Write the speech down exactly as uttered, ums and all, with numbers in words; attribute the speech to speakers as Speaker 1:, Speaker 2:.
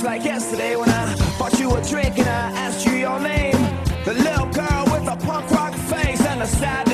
Speaker 1: just like yesterday when I bought you a drink and I asked you your name. The little girl with the punk rock face and the sad